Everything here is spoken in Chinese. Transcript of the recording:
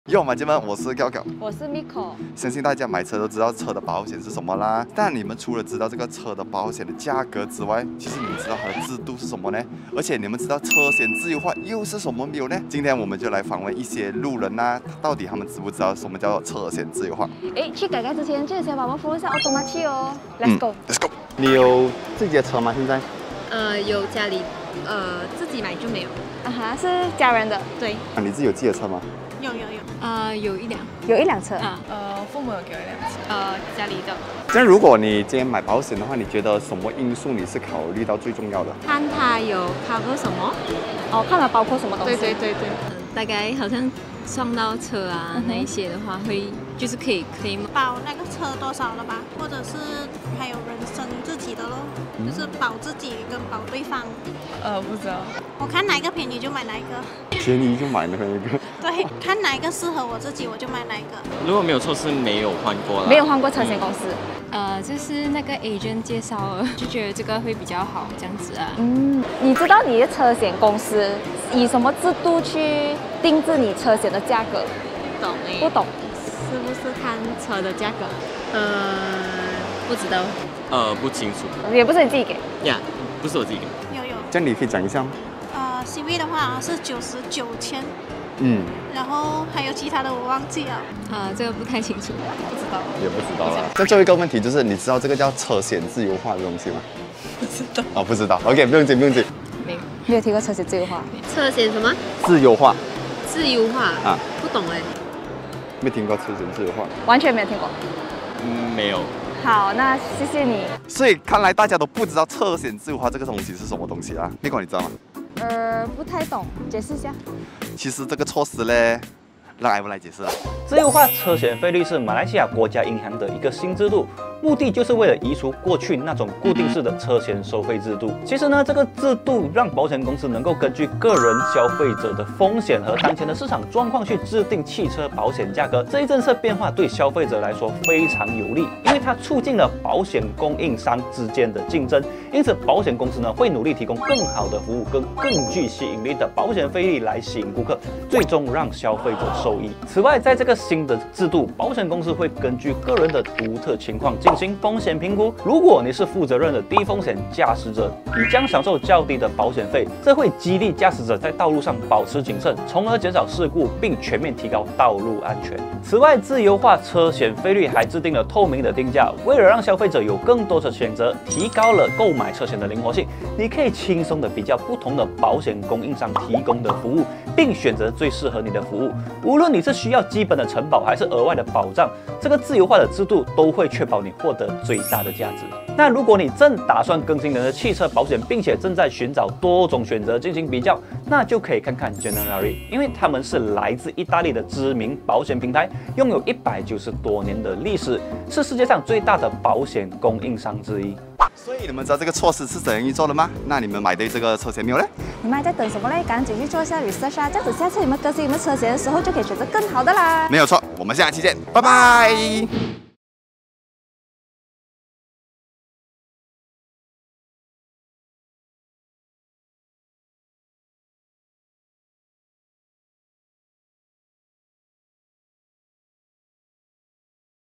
哟，马姐们，我是 Giao， 我是 Miko。 相信大家买车都知道车的保险是什么啦，但你们除了知道这个车的保险的价格之外，其实你们知道它的制度是什么呢？而且你们知道车险自由化又是什么没有呢？今天我们就来访问一些路人啦，到底他们知不知道什么叫做车险自由化？ 去改之前，记得先把我们 follow 一下奥多玛汽哦。Let's go。Let's go。你有自己的车吗？现在？ 有家里，自己买就没有。 是家人的。对。 你自己有自己的车吗？ 有。有一辆。 有一辆车。 父母有给我一辆车。家里的。 这样，如果你今天买保险的话，你觉得什么因素你是考虑到最重要的？ 看它有 cover 什么？ 看它包括什么东西？ 对。大概好像撞到车啊那一些的话，就是可以保那个车多少了吧？或者是还有人身自己的咯，就是保自己跟保对方。 不知道。 我看哪一个便宜就买哪一个。 便宜就买那个。 对，看哪一个适合我自己，我就买哪一个。 如果没有错是没有换过了。 没有换过车险公司。 就是那个 agent 介绍了，就觉得这个会比较好，这样子啊。 你知道你的车险公司以什么制度去定制你车险的价格？不懂。 是不是看车的价格？不知道。 不清楚。 也不是你自己给。 呀，不是我自己给。 有。 这样你可以讲一下吗 ？CV 的话是99千。然后还有其他的我忘记了。 这个不太清楚，不知道。 也不知道了。那最后一个问题就是，你知道这个叫车险自由化的东西吗？ 不知道。 不知道。OK， 不用紧。 没有听过车险自由化。 车险什么？ 自由化。 自由化不懂哎。 没听过车险自由化？ 完全没有听过。 没有。 好，那谢谢你。 所以看来大家都不知道车险自由化这个东西是什么东西啊？Miko，你知道吗？ 不太懂，解释一下。 其实这个措施呢，让艾文来解释了。 自由化车险费率是马来西亚国家银行的一个新制度，目的就是为了移除过去那种固定式的车险收费制度。其实呢，这个制度让保险公司能够根据个人消费者的风险和当前的市场状况去制定汽车保险价格。这一政策变化对消费者来说非常有利，因为它促进了保险供应商之间的竞争。因此，保险公司呢会努力提供更好的服务跟更具吸引力的保险费率来吸引顾客，最终让消费者受益。此外，在这个新的制度，保险公司会根据个人的独特情况进行风险评估。如果你是负责任的低风险驾驶者，你将享受较低的保险费，这会激励驾驶者在道路上保持谨慎，从而减少事故，并全面提高道路安全。此外，自由化车险费率还制定了透明的定价，为了让消费者有更多的选择，提高了购买车险的灵活性。你可以轻松的比较不同的保险供应商提供的服务，并选择最适合你的服务。无论你是需要基本的承保还是额外的保障，这个自由化的制度都会确保你获得最大的价值。那如果你正打算更新你的汽车保险，并且正在寻找多种选择进行比较，那就可以看看 Generali， 因为他们是来自意大利的知名保险平台，拥有190多年的历史，是世界上最大的保险供应商之一。 所以你们知道这个措施是怎样运作的吗？那你们买对这个车险没有呢？ 你们还在等什么嘞？赶紧去做一下 research 啊！这样子下次你们更新你们车险的时候就可以选择更好的啦。 没有错，我们下期见，拜拜。